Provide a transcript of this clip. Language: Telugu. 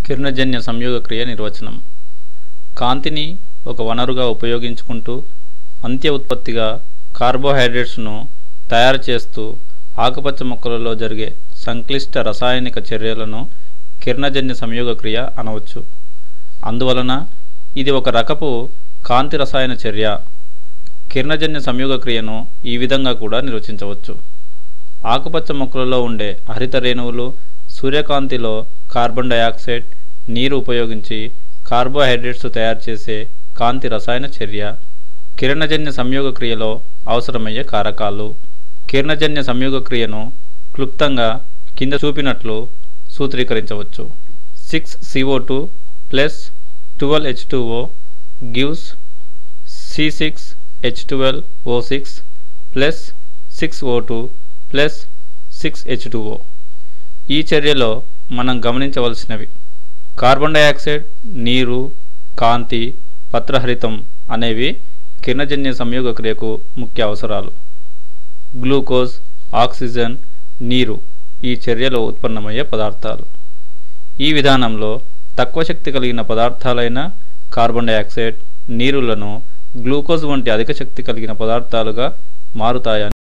కిరణజన్య సంయోగ క్రియ నిర్వచనం. కాంతిని ఒక వనరుగా ఉపయోగించుకుంటూ అంత్య ఉత్పత్తిగా కార్బోహైడ్రేట్స్ను తయారు చేస్తూ ఆకుపచ్చ మొక్కలలో జరిగే సంక్లిష్ట రసాయనిక చర్యలను కిరణజన్య సంయోగ క్రియ అనవచ్చు. అందువలన ఇది ఒక రకపు కాంతి రసాయన చర్య. కిరణజన్య సంయోగ క్రియను ఈ విధంగా కూడా నిర్వచించవచ్చు. ఆకుపచ్చ మొక్కలలో ఉండే హరిత రేణువులు సూర్యకాంతిలో కార్బన్ డయాక్సైడ్, నీరు ఉపయోగించి కార్బోహైడ్రేట్స్ తయారు చేసే కాంతి రసాయన చర్య. కిరణజన్య సంయోగ క్రియలో అవసరమయ్యే కారకాలు. కిరణజన్య సంయోగ క్రియను క్లుప్తంగా కింద చూపినట్లు సూత్రీకరించవచ్చు. 6CO2 plus 12H2O gives C6H12O6 plus 6O2 plus 6H2O. ఈ చర్యలో మనం గమనించవలసినవి: కార్బన్ డయాక్సైడ్, నీరు, కాంతి, పత్రహరితం అనేవి కిరణజన్య సంయోగ క్రియకు ముఖ్య అవసరాలు. గ్లూకోజ్, ఆక్సిజన్, నీరు ఈ చర్యలో ఉత్పన్నమయ్యే పదార్థాలు. ఈ విధానంలో తక్కువ శక్తి కలిగిన పదార్థాలైన కార్బన్ డయాక్సైడ్, నీరులను గ్లూకోజ్ వంటి అధిక శక్తి కలిగిన పదార్థాలుగా మారుతాయని